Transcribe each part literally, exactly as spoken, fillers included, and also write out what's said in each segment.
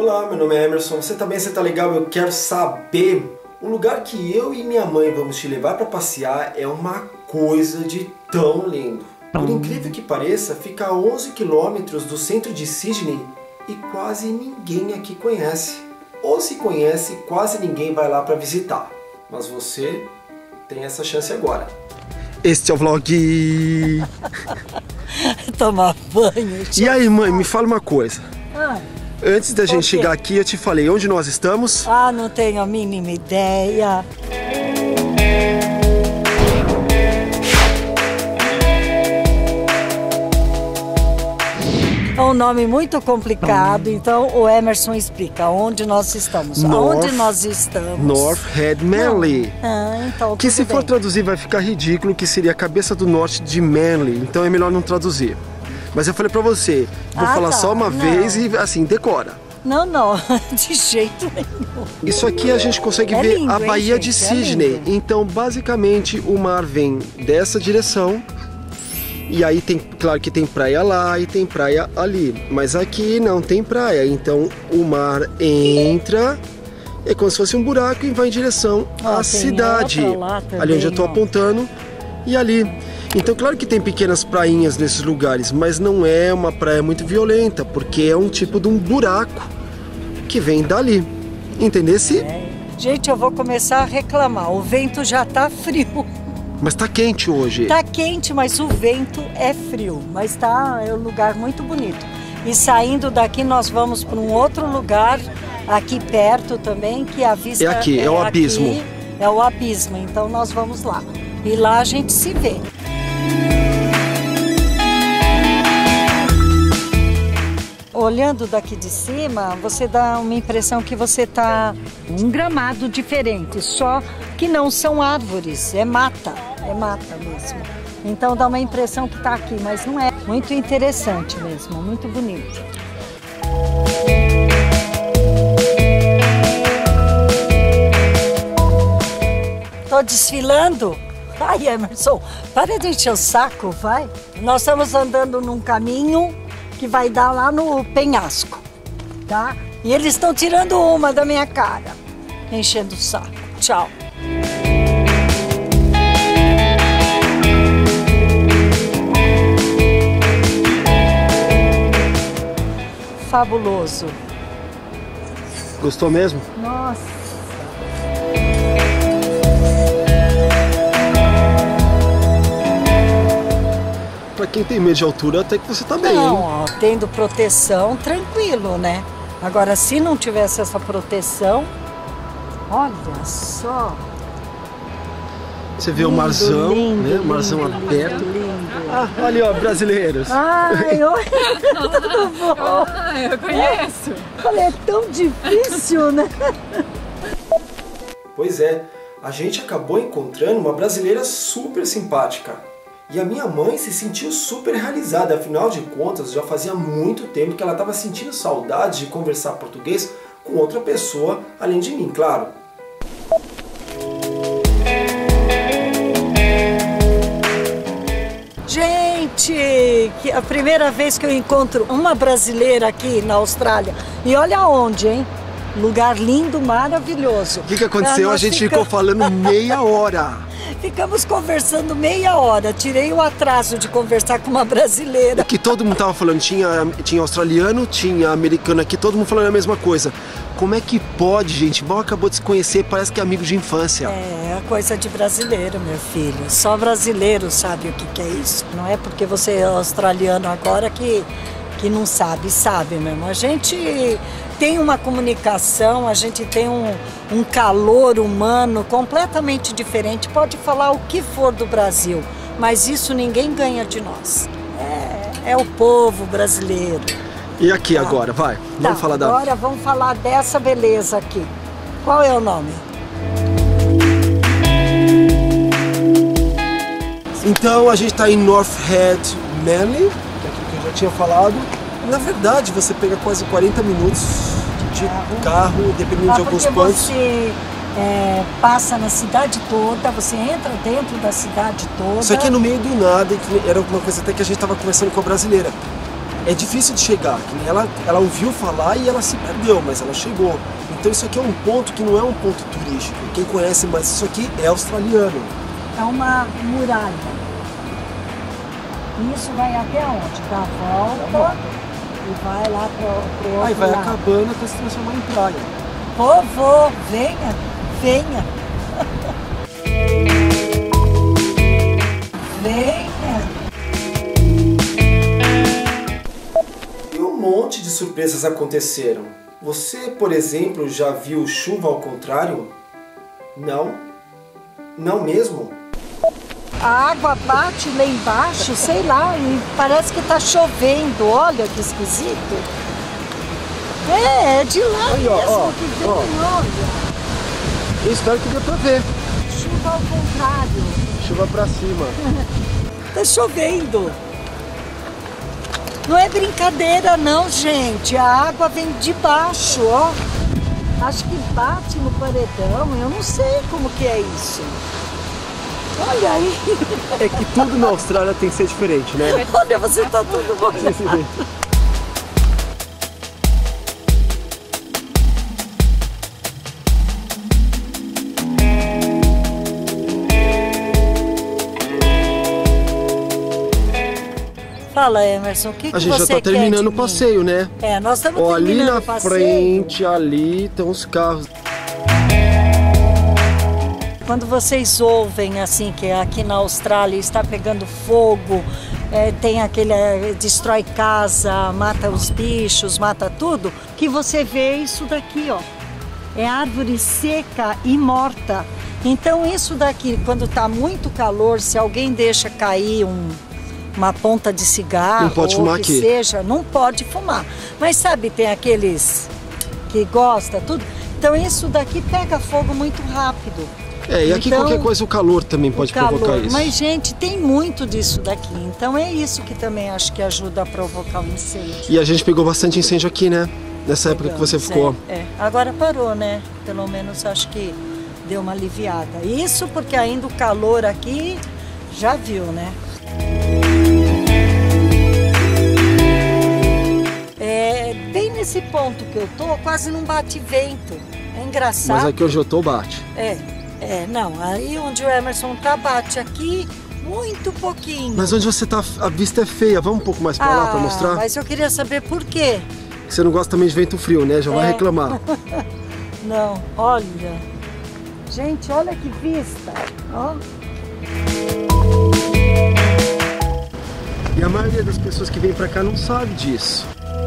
Olá, meu nome é Emerson, você tá bem, você tá legal? Eu quero saber. O lugar que eu e minha mãe vamos te levar para passear é uma coisa de tão lindo. Por incrível que pareça, fica a onze quilômetros do centro de Sydney e quase ninguém aqui conhece. Ou se conhece, quase ninguém vai lá para visitar. Mas você tem essa chance agora. Este é o vlog. Tomar banho. E aí, mãe, me fala uma coisa. Ah, Antes da gente chegar aqui, eu te falei onde nós estamos. ah, não tenho a mínima ideia. É um nome muito complicado, então o Emerson explica onde nós estamos. North, Onde nós estamos? North Head Manly. Ah, então Que se tudo for bem. traduzir vai ficar ridículo, que seria a cabeça do norte de Manly. Então é melhor não traduzir. Mas eu falei pra você, vou Ah, falar tá. só uma Não. vez e assim, decora. Não, não, de jeito nenhum. Isso aqui a gente consegue É ver lindo, a hein, Baía gente? de É Sydney. lindo. Então, basicamente, o mar vem dessa direção. E aí tem, claro que tem praia lá e tem praia ali. Mas aqui não tem praia. Então o mar entra, é como se fosse um buraco e vai em direção Ó, à tem cidade. outra lá também, Ali onde eu tô ó. apontando. E ali. Então, claro que tem pequenas prainhas nesses lugares, mas não é uma praia muito violenta, porque é um tipo de um buraco que vem dali. Entendesse? É. Gente, eu vou começar a reclamar. O vento já tá frio. Mas tá quente hoje. Tá quente, mas o vento é frio. Mas tá, é um lugar muito bonito. E saindo daqui nós vamos para um outro lugar aqui perto também, que a vista É aqui, é o abismo. aqui, é o abismo. Então nós vamos lá. E lá a gente se vê. Olhando daqui de cima, você dá uma impressão que você está um gramado diferente, só que não são árvores, é mata, é mata mesmo. Então dá uma impressão que está aqui, mas não é. Muito interessante mesmo, muito bonito. Tô desfilando? Ai, Emerson, para de encher o saco, vai. Nós estamos andando num caminho que vai dar lá no penhasco, tá? E eles estão tirando uma da minha cara, enchendo o saco. Tchau. Fabuloso. Gostou mesmo? Nossa. Pra quem tem medo de altura, até que você tá bem, Não, hein? ó, tendo proteção, tranquilo, né? Agora, se não tivesse essa proteção, olha só. Você vê o Lindo, marzão, lindo, né? O marzão lindo, aberto. lindo. Ah, olha, ó, brasileiros. Ai, oi, tudo bom? Ah, eu conheço. Olha, é tão difícil, né? Pois é, a gente acabou encontrando uma brasileira super simpática. E a minha mãe se sentiu super realizada, afinal de contas, já fazia muito tempo que ela estava sentindo saudade de conversar português com outra pessoa, além de mim, claro. Gente, que a primeira vez que eu encontro uma brasileira aqui na Austrália. E olha onde, hein? Lugar lindo, maravilhoso. O que, que aconteceu? Ah, A nós gente fica- ficou falando meia hora. Ficamos conversando meia hora. Tirei o atraso de conversar com uma brasileira. Que todo mundo tava falando, tinha, tinha australiano, tinha americano aqui, todo mundo falando a mesma coisa. Como é que pode, gente? Mal acabou de se conhecer, parece que é amigo de infância. É coisa de brasileiro, meu filho. Só brasileiro sabe o que, que é isso. Não é porque você é australiano agora que, que não sabe, sabe mesmo. A gente tem uma comunicação, a gente tem um, um calor humano completamente diferente. Pode falar o que for do Brasil, mas isso ninguém ganha de nós. É, é o povo brasileiro. E aqui Tá. agora, vai. Vamos Tá, falar da... agora vamos falar dessa beleza aqui. Qual é o nome? Então a gente está em North Head Manly, que é aquilo que eu já tinha falado. Na verdade, você pega quase quarenta minutos de carro, dependendo Ah, de alguns porque pontos. você é, passa na cidade toda, você entra dentro da cidade toda. Isso aqui é no meio do nada, e que era uma coisa até que a gente estava conversando com a brasileira. é difícil de chegar. Que nem ela, ela ouviu falar e ela se perdeu, mas ela chegou. Então isso aqui é um ponto que não é um ponto turístico. Quem conhece mais isso aqui é australiano. É uma muralha. E isso vai até onde? Dá a volta e vai lá pro, pro outro Aí vai lado. acabando até se transformar em praia. Vovô, venha, venha. Venha. E um monte de surpresas aconteceram. Você, por exemplo, já viu chuva ao contrário? Não? Não mesmo? A água bate lá embaixo, sei lá, e parece que tá chovendo. Olha que esquisito. É, é de lá aí, mesmo ó, ó, que vem, ó. olha. Eu espero que dê pra ver. Chuva ao contrário. Chuva pra cima. Tá chovendo. Não é brincadeira não, gente. A água vem de baixo, ó. Acho que bate no paredão. Eu não sei como que é isso. Olha aí. É que tudo na Austrália tem que ser diferente, né? Olha, você tá tudo molhado. Fala, Emerson, o que, que A gente você já tá quer terminando de o passeio, né? É, nós estamos Ó, ali terminando na o passeio. frente, ali, estão os carros. Quando vocês ouvem assim que aqui na Austrália está pegando fogo, é, tem aquele é, destrói casa, mata os bichos, mata tudo, que você vê isso daqui, ó. É árvore seca e morta. Então isso daqui, quando está muito calor, se alguém deixa cair um uma ponta de cigarro, não pode ou fumar que aqui. seja, não pode fumar. Mas sabe, tem aqueles que gostam, tudo. Então isso daqui pega fogo muito rápido. É, e aqui então, qualquer coisa o calor também pode calor. provocar isso. Mas, gente, tem muito disso daqui. Então é isso que também acho que ajuda a provocar um incêndio. E a gente pegou bastante incêndio aqui, né? Nessa época que você ficou. É, é. Agora parou, né? Pelo menos acho que deu uma aliviada. Isso porque ainda o calor aqui, já viu, né? É, bem nesse ponto que eu tô, quase não bate vento. É engraçado. Mas aqui onde eu tô bate. É, é, não, aí onde o Emerson tá, bate aqui muito pouquinho. Mas onde você tá, a vista é feia. Vamos um pouco mais pra ah, lá pra mostrar? Mas eu queria saber por quê. Você não gosta também de vento frio, né? Já é. vai reclamar. Não, olha. Gente, olha que vista. Ó. E a maioria das pessoas que vem pra cá não sabe disso.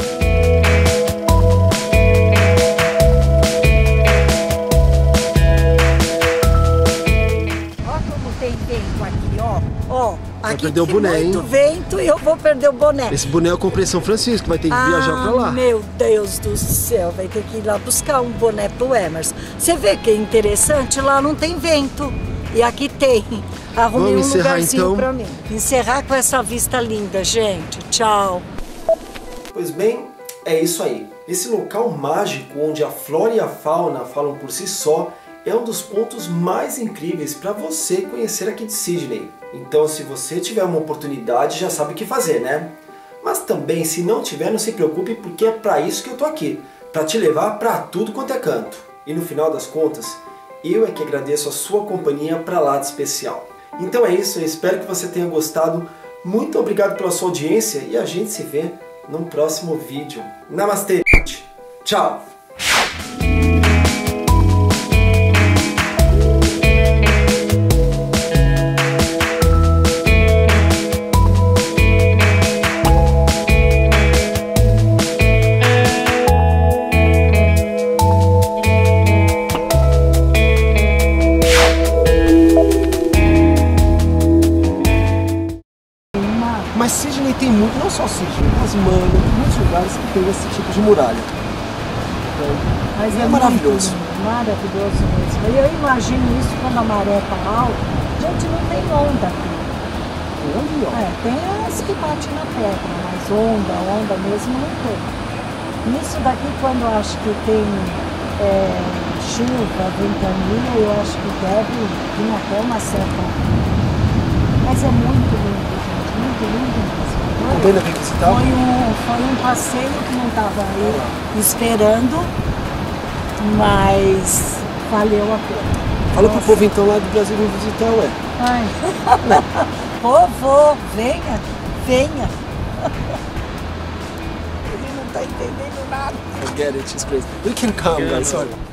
Tem vento aqui, ó, ó, Vai aqui perder o tem boné, muito hein? vento e eu vou perder o boné. Esse boné eu comprei em São Francisco, vai ter que ah, viajar pra lá. Meu Deus do céu, vai ter que ir lá buscar um boné pro Emerson. Você vê que é interessante, lá não tem vento e aqui tem. Arrumei Vamos um encerrar, lugarzinho então? pra mim. Encerrar com essa vista linda, gente. Tchau. Pois bem, é isso aí. Esse local mágico onde a flora e a fauna falam por si só é um dos pontos mais incríveis para você conhecer aqui de Sydney. Então, se você tiver uma oportunidade, já sabe o que fazer, né? Mas também, se não tiver, não se preocupe, porque é para isso que eu tô aqui, para te levar para tudo quanto é canto. E no final das contas, eu é que agradeço a sua companhia para lá de especial. Então é isso, eu espero que você tenha gostado. Muito obrigado pela sua audiência e a gente se vê num próximo vídeo. Namastê, tchau! Mas Sydney tem muito, não só Sydney, Tasmânia, tem muitos lugares que tem esse tipo de muralha. Então, Mas é, é maravilhoso. Muito, maravilhoso mesmo. E eu imagino isso quando a maré tá alta. Gente, não tem onda aqui. Tem onde, ó? É, tem as que batem na pedra, mas onda, onda mesmo não tem. Isso daqui, quando eu acho que tem é, chuva, ventania, eu acho que deve vir até uma certa... Mas é muito lindo, gente, muito lindo. A Bena veio visitar? Foi um, foi um passeio que não estava aí esperando, mas valeu a pena. Fala Nossa. Pro povo então lá do Brasil vir visitar, ué. Ai. Povo, venha, venha. Ele não tá entendendo nada. I get it, she's crazy. We can come, guys, sorry.